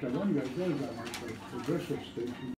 one guy does that, like the progressive station.